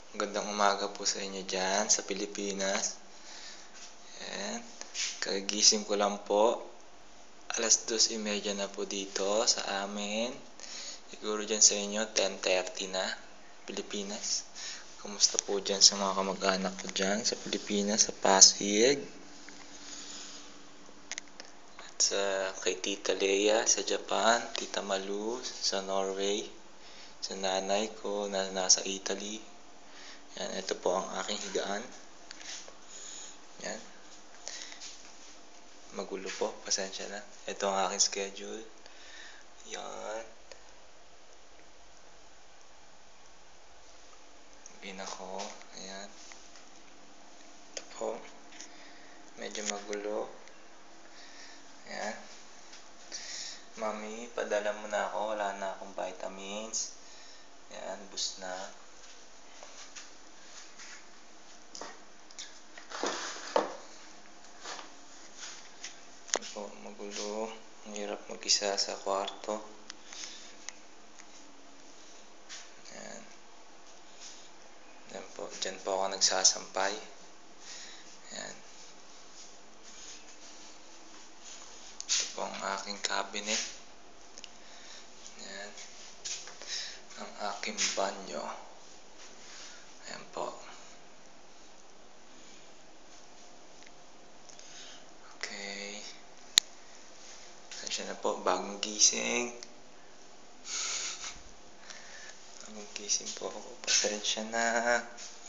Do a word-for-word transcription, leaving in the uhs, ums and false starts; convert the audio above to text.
Magandang umaga po sa inyo dyan sa Pilipinas. Ayan. Kagising ko lang po. Alas dos imedya na po dito sa amin. Siguro dyan sa inyo, ten thirty na, Pilipinas. Kumusta po dyan sa mga kamag-anak ko dyan sa Pilipinas, sa Pasig? At sa kay Tita Leia sa Japan, Tita Malu sa Norway, sa nanay ko na nasa Italy. Yan, ito po ang aking higaan. Yan. Magulo po, pasensya na. Ito ang aking schedule. Yan. Bin ako. Ayan. Ito po. Medyo magulo. Ayan. Mami, padala mo na ako. Wala na akong vitamins. Ayan, bus na. Po, magulo. Ang hirap mag-isa sa kwarto. Ayan. Ayan po. Diyan po ako nagsasampay. Ayan. Ito po ang aking cabinet. Ayan. Ang aking banyo. Ayan po. Okay. Pasensya na po. Bagong gising. Bagong gising po ako. Pasensya na.